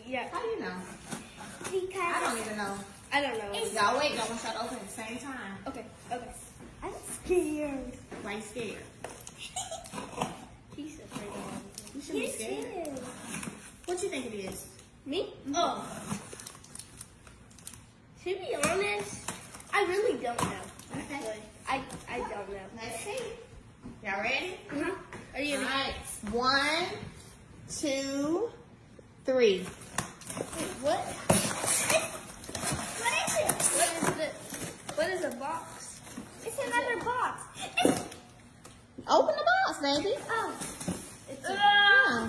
Yeah. How do you know? Because I don't even know. I don't know. Y'all wait, y'all want to open at the same time. Okay. I'm scared. Why you scared? He's afraid of You should be scared. What you think it is? me. Oh. To be honest, I really don't know. Okay. I don't know. Let's see. Y'all ready? Are you? All right. 1, 2, 3. Wait, what? What is it? What is it? What is a box? It's another box. Open the box, baby. Oh. It's a Yeah.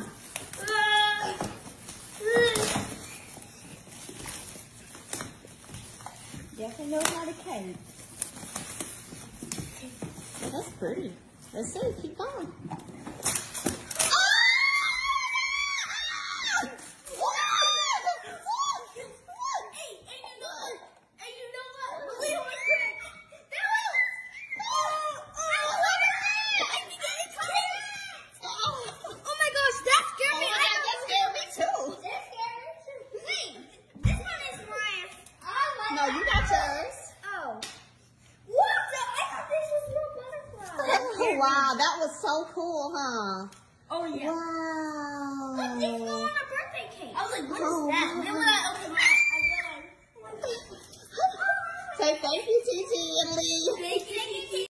Definitely knows how to cake. That's pretty. Let's see. Keep going. No, you got yours. Oh. What the? I thought this was your butterfly. Oh, wow. That was so cool, huh? Oh yeah. Wow. Look, these go on a birthday cake. I was like, what Oh, is that? wow. Then when I opened my eyes, I realized. Say thank you, Titi and Lee.